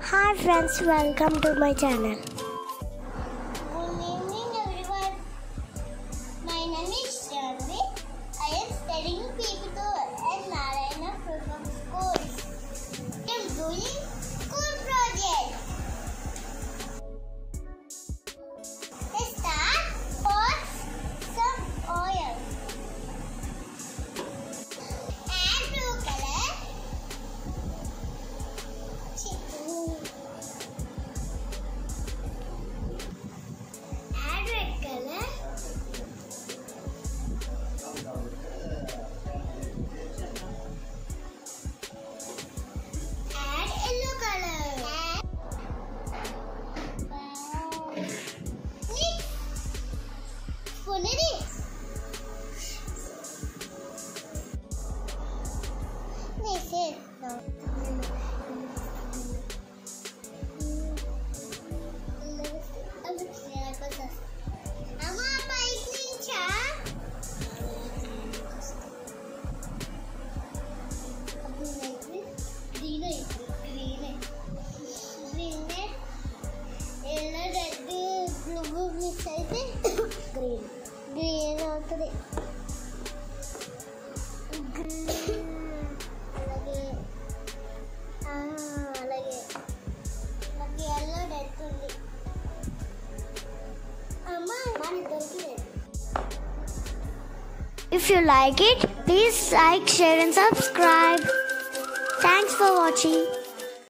Hi friends, welcome to my channel. Good evening everyone. My name is Janvi. I am studying PP2 at Narayana Purvam School. I am doing school project. Let's start. Pour some oil. Add blue color. Add red color. Add yellow color. Mix. Spoon it. This is green అవుతుంది అలాగే నాకు yellow death ఉంది అమ్మా మనకి దొరికింది. If you like it, please like, share and subscribe. Thanks for watching.